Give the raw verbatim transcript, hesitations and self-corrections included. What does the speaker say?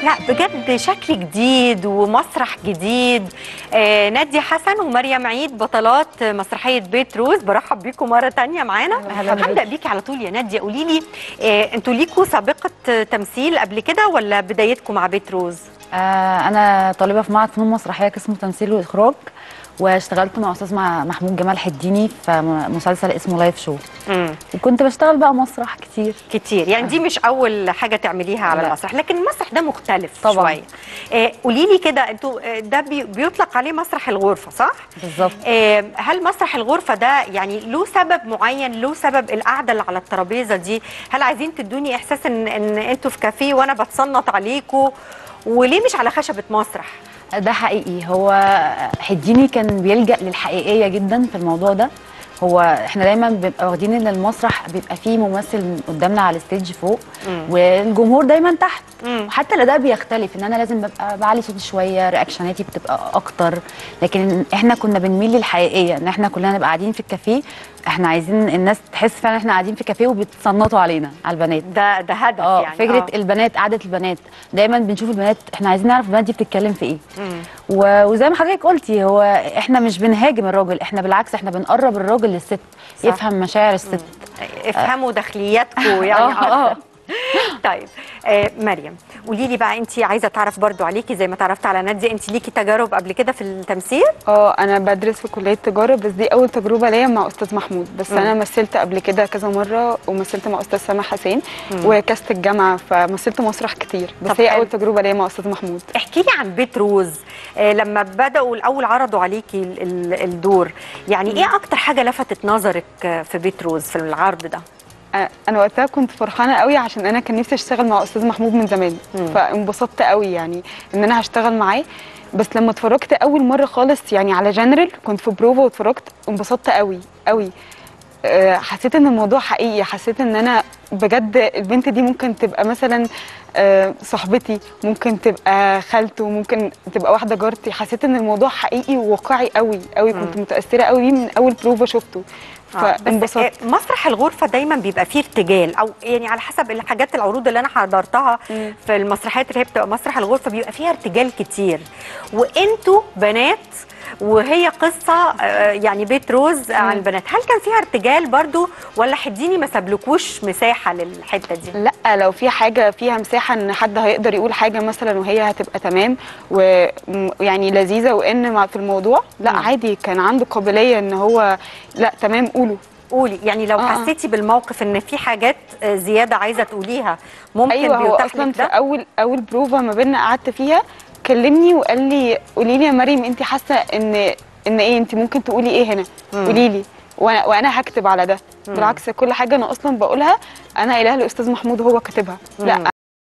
لا بجد شكل جديد ومسرح جديد. آه نادية حسن ومريم عيد بطلات مسرحية بيت روز، برحب بيكم مرة تانية معانا. هبدأ بيكي على طول يا نادية، قولي لي آه انتوا ليكوا سابقة تمثيل قبل كده ولا بدايتكم مع بيت روز؟ آه انا طالبة في معهد فنون مسرحية قسم تمثيل واخراج، واشتغلت مع استاذ محمود جمال حديني في مسلسل اسمه لايف شو. امم وكنت بشتغل بقى مسرح كتير كتير يعني. آه. دي مش اول حاجه تعمليها على لا. المسرح، لكن المسرح ده مختلف طبعا شويه. آه قولي لي كده، انتوا ده بي بيطلق عليه مسرح الغرفه صح؟ بالظبط. آه هل مسرح الغرفه ده يعني له سبب معين، له سبب القعده اللي على الترابيزه دي؟ هل عايزين تدوني احساس ان ان انتوا في كافيه وانا بتصنط عليكم؟ وليه مش على خشبه مسرح؟ ده حقيقي، هو حديني كان بيلجأ للحقيقية جدا في الموضوع ده. هو احنا دايما بنبقى واخدين ان المسرح بيبقى فيه ممثل قدامنا على الستيج فوق مم. والجمهور دايما تحت. مم. وحتى الاداء بيختلف، ان انا لازم ببقى بعلي صوتي شويه، رياكشناتي بتبقى اكتر، لكن احنا كنا بنميل للحقيقيه، ان احنا كلنا نبقى قاعدين في الكافيه، احنا عايزين الناس تحس فعلا احنا قاعدين في كافيه وبيتصنطوا علينا على البنات. ده ده هدف اه يعني. فكره آه. البنات، قعده البنات دايما بنشوف البنات، احنا عايزين نعرف البنات دي بتتكلم في ايه. و... وزي ما حضرتك قلتي، هو احنا مش بنهاجم الراجل، احنا بالعكس احنا بنقرب الراجل للست، صح. يفهم مشاعر الست. مم. افهموا داخلياتكم يعني. اه طيب آه مريم، قولي لي بقى، انت عايزه تعرف برضو عليكي زي ما تعرفت على نادية، انت ليكي تجارب قبل كده في التمثيل؟ اه انا بدرس في كليه تجاره، بس دي اول تجربه ليا مع استاذ محمود. بس مم. انا مثلت قبل كده كذا مره، ومثلت مع استاذ سامح حسين وكاست الجامعه، فمثلت مسرح كتير، بس هي اول تجربه ليا مع استاذ محمود. احكي لي عن بيت روز. آه لما بداوا الاول عرضوا عليكي الدور، يعني مم. ايه اكتر حاجه لفتت نظرك في بيت روز في العرض ده؟ انا وقتها كنت فرحانه قوي، عشان انا كان نفسي اشتغل مع استاذ محمود من زمان، فانبسطت قوي يعني ان انا هشتغل معاه. بس لما اتفرجت اول مره خالص يعني على جنرال، كنت في بروفا واتفرجت، انبسطت قوي قوي. أه حسيت ان الموضوع حقيقي، حسيت ان انا بجد البنت دي ممكن تبقى مثلا أه صاحبتي، ممكن تبقى خالته، ممكن تبقى واحده جارتي. حسيت ان الموضوع حقيقي وواقعي قوي قوي، كنت متاثره قوي بيه من اول بروفا شفته. فانبسطت. مسرح الغرفه دايما بيبقى فيه ارتجال، او يعني على حسب الحاجات العروض اللي انا حضرتها مم. في المسرحيات اللي هي بتبقى مسرح الغرفه بيبقى فيها ارتجال كتير، وانتوا بنات وهي قصه يعني بيت روز مم. عن البنات، هل كان فيها ارتجال برضو ولا حديني ما سابلكوش مساحه للحته دي؟ لا، لو في حاجه فيها مساحه ان حد هيقدر يقول حاجه مثلا وهي هتبقى تمام ويعني لذيذه وان في الموضوع، لا مم. عادي، كان عنده قابليه ان هو لا تمام قولوا قولي يعني. لو آه. حسيتي بالموقف ان في حاجات زياده عايزه تقوليها ممكن أيوة، هو اصلا في اول اول بروفا ما بيننا قعدت فيها، كلمني وقال لي قولي لي يا مريم انت حاسه ان ان ايه، انت ممكن تقولي ايه هنا، قولي لي وانا وانا هكتب على ده. مم. بالعكس، كل حاجه انا اصلا بقولها انا قايلها لاستاذ محمود وهو كاتبها. لا